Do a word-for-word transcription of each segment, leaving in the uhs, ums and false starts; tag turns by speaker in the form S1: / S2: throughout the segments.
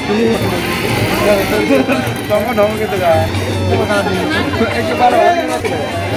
S1: Tunggu dong gitu kan. Eh kepala gitu.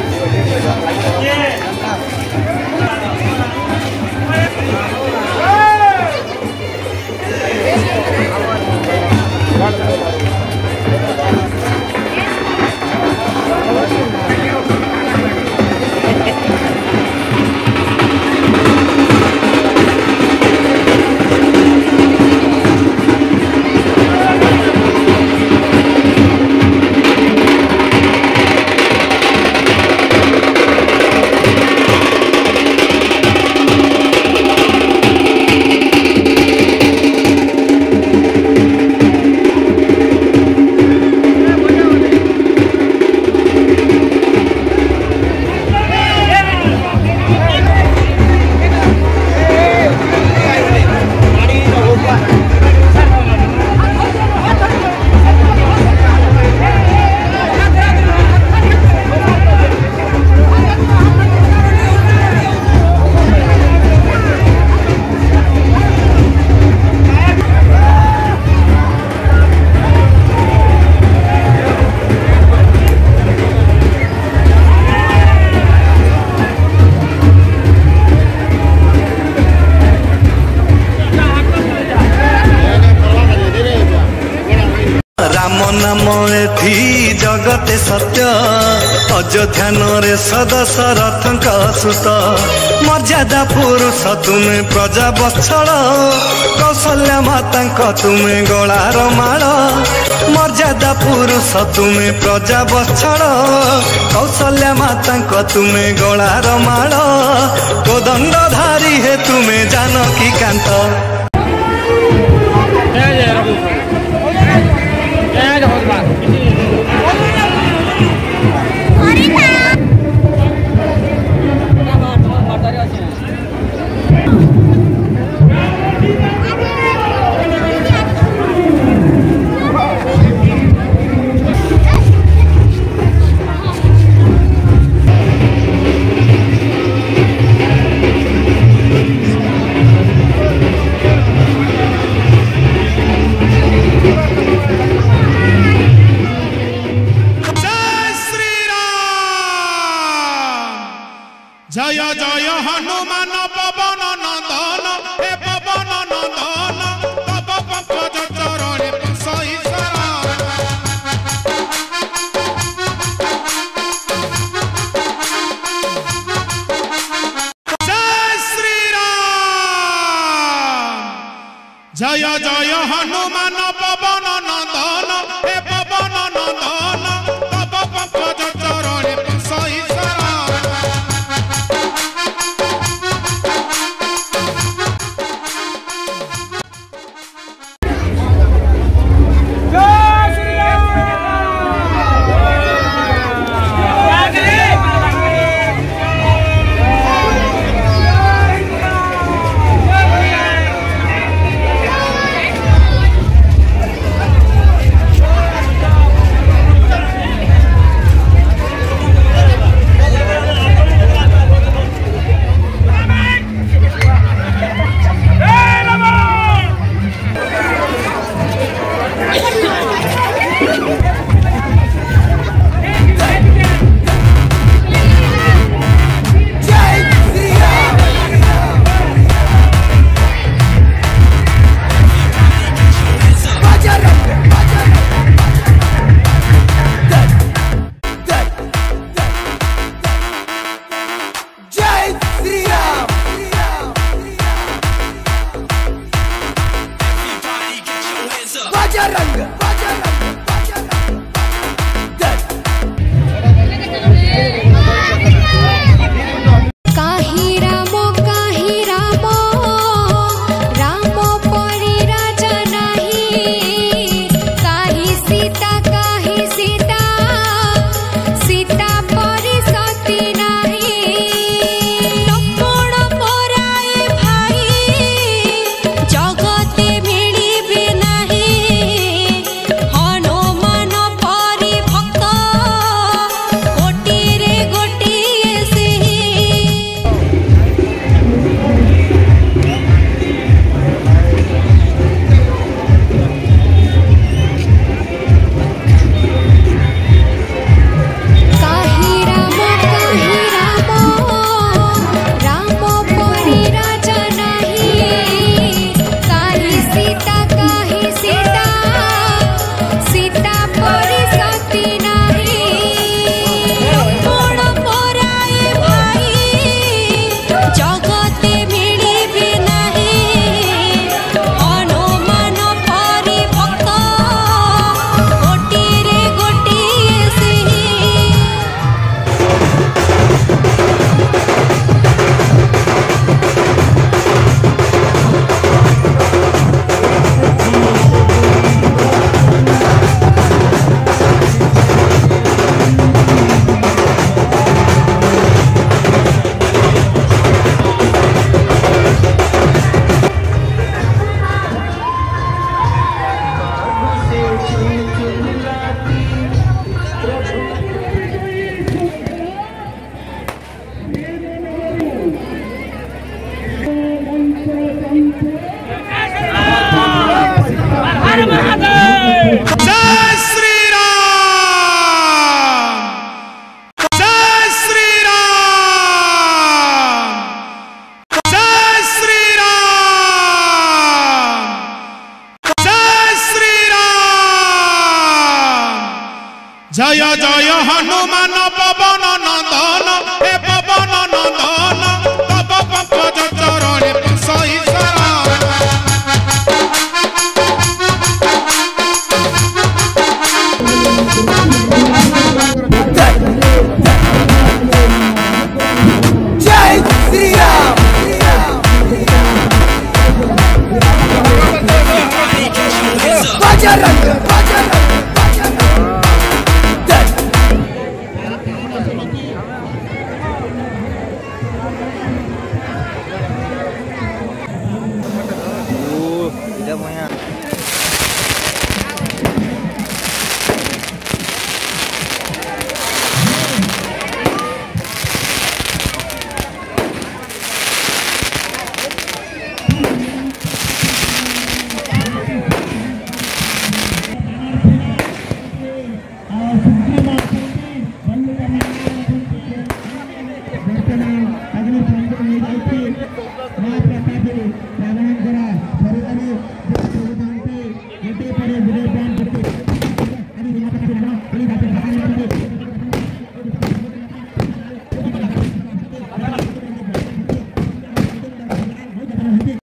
S2: जगते सत्य अयोध्यान रे सदशरथ सुत मर्यादा पुरुष तुम्हें प्रजा वत्सल कौशल्या माता तुम्हें गलार माल मर्यादा पुरुष तुम्हें प्रजा वत्सल कौशल्या माता तुम्हें गलार माल कोदंडधारी है तुम्हें जानकी कांत
S3: जय जय हनुमान पवन नंदन हे पवन नंदन तब पंकज चरणे सही जय श्री राम जय जय हनुमान पवन नंदन हे पवन नंदन तब पंकज चरणे सही जय जय हनुमान पवन नंदन हे पवन नंदन तब पंकज चरण बसई
S4: जय श्री राम। बजरंग बजरंग